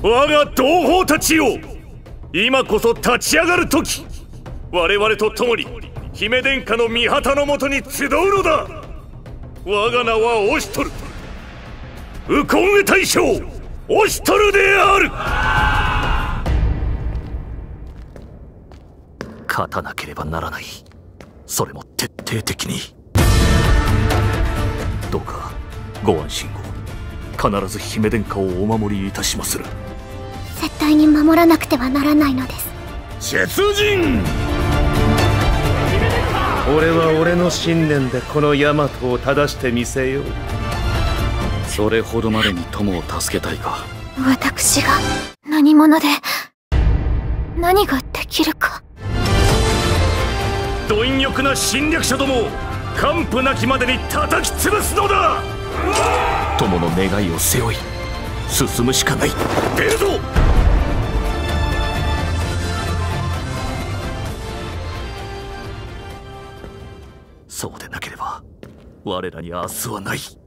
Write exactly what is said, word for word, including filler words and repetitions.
我が同胞たちよ、今こそ立ち上がる時、我々と共に姫殿下の御旗のもとに集うのだ。我が名はオシトル、ウコンウェ大将オシトルである。 勝たなければならない。それも徹底的に。どうかご安心を。必ず姫殿下をお守りいたしまする。 絶対に守らなくてはならないのです。 出陣。 俺は俺の信念でこの大和を正してみせよう。 それほどまでに友を助けたいか。 私が何者で何ができるか。 貪欲な侵略者どもを完膚なきまでに叩き潰すのだ。 友の願いを背負い進むしかない。 出るぞ。 そうでなければ我らに明日はない。